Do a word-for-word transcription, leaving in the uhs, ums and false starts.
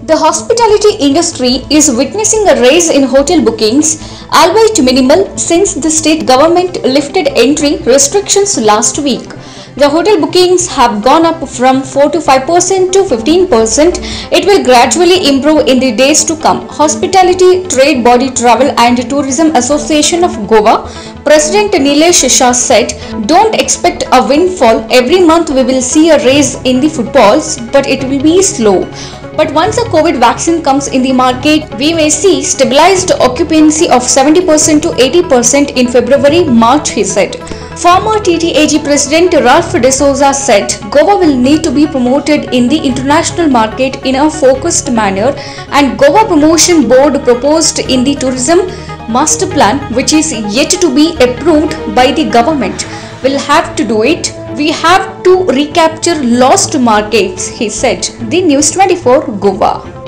The hospitality industry is witnessing a rise in hotel bookings, albeit minimal, since the state government lifted entry restrictions last week. The hotel bookings have gone up from four to five percent to fifteen percent. It will gradually improve in the days to come. Hospitality Trade Body Travel and Tourism Association of Goa President Nilesh Shah said, "Don't expect a windfall. Every month we will see a raise in the footfalls, but it will be slow. But once a COVID vaccine comes in the market, we may see stabilized occupancy of seventy percent to eighty percent in February March," he said. Former T T A G President Ralph D'Souza said, "Goa will need to be promoted in the international market in a focused manner, and Goa Promotion Board proposed in the Tourism Master Plan, which is yet to be approved by the government, will have to do it. We have to recapture lost markets," he said. The News twenty-four, Goa.